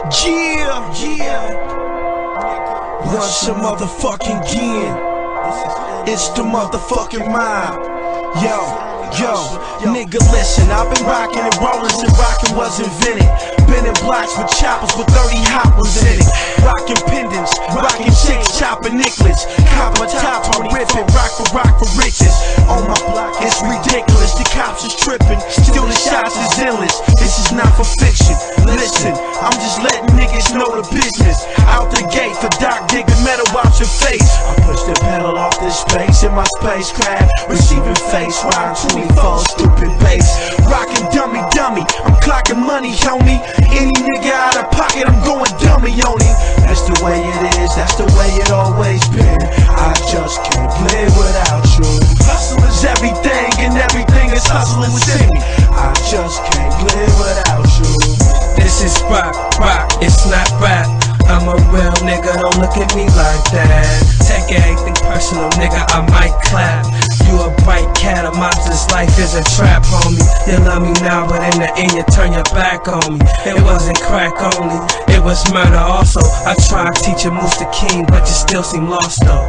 Once a motherfucking again. It's the motherfucking mob. Yo, nigga listen, I've been rockin' and rollin' since rockin' was invented. Been in blocks with choppers with 30 hoppers in it. Rockin' pendants, rockin' chicks, choppin' nicklets. Copper top, I rip it, rock for riches. On my block, it's ridiculous, the cops is trippin'. Still the shots is endless, this is not for fiction. Listen, I'm just letting niggas know the business. Out the gate for Doc digging metal out your face. I push the pedal off this space in my spacecraft, receiving face rhyme 24 stupid bass. Rockin' dummy, I'm clocking money, homie. Any nigga out of pocket, I'm going dummy on him. That's the way it is, that's the way it always been. I just can't live without you. Hustle is everything, and everything is hustling within me. I just can't live without you. This is rock, it's not rap. I'm a real nigga, don't look at me like that. Take everything personal, nigga, I might clap. You a bright cat, a mobster's life is a trap, homie. You love me now, but in the end you turn your back on me. It wasn't crack only, it was murder also. I tried to teach you Moose the King, but you still seem lost though.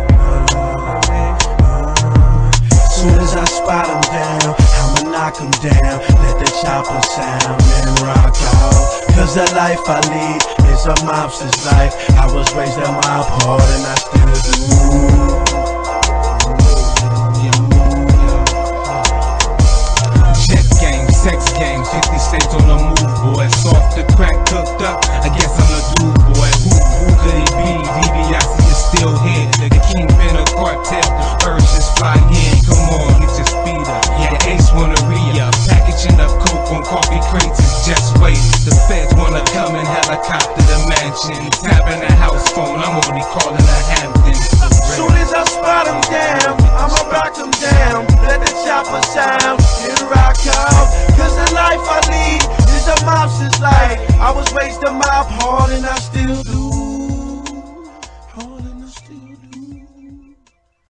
Soon as I spot him down, I'ma knock him down. Let the chopper sound and rock out. Cause the life I lead is a mobster's life. I was raised a mob hard and I still do. Jet games, sex games, 50 states on the move, boy. Soft the crack cooked up, I guess I'm the dude, boy. Who could he be? DiBiase is still here. The kingpin of cartel, the urge is fly in. Come on, get your speed up. Yeah, the ace wanna re-up. Packaging up coke on coffee crates is just wait. The feds wanna come in helicopter the mansion. Tapping the house phone, I'm only calling a Hampton. Soon as I spot him down, I'ma rock him down. Let the chopper sound and rock out. Cause the life I lead is a mobster's life. I was raised a mob hard and I still do.